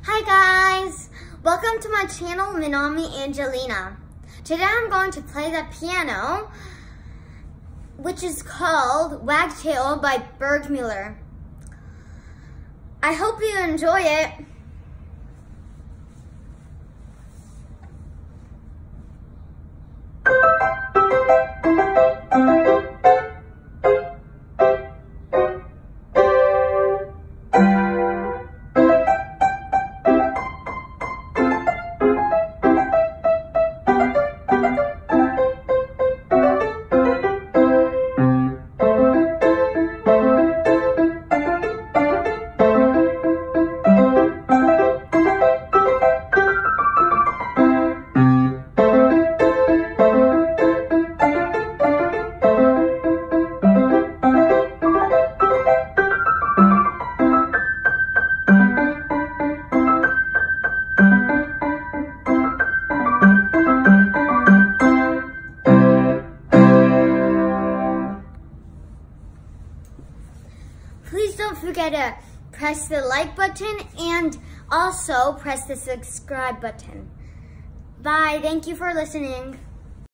Hi guys! Welcome to my channel, Minami Angelina. Today I'm going to play the piano, which is called Wagtail by Burgmuller. I hope you enjoy it. Please don't forget to press the like button and also press the subscribe button. Bye. Thank you for listening.